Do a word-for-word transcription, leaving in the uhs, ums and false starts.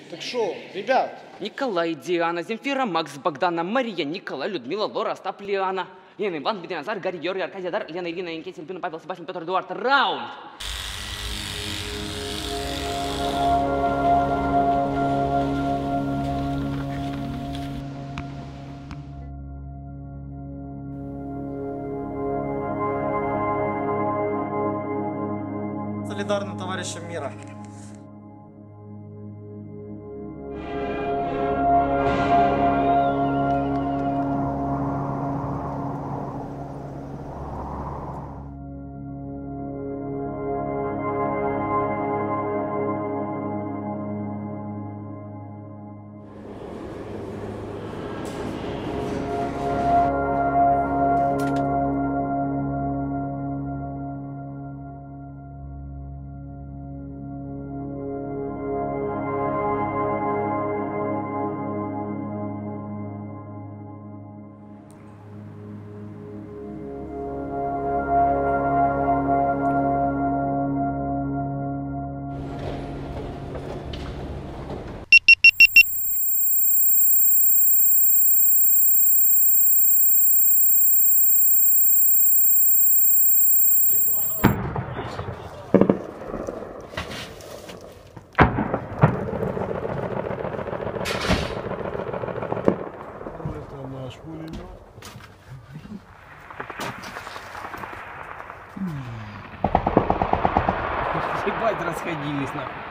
Так что, ребят? Николай, Диана, Земфира, Макс, Богдана, Мария, Николай, Людмила, Лора, Остап, Лиана, Лена, Иван, Бедин, Назар, Гарри, Георгий, Аркадий, Дар, Лена, Ирина, Инкеть, Альбина, Павел, Себастьян, Петр, Эдуард. Раунд! Солидарным товарищам мира. Это наш пулемет. Ебать, расходились нахуй.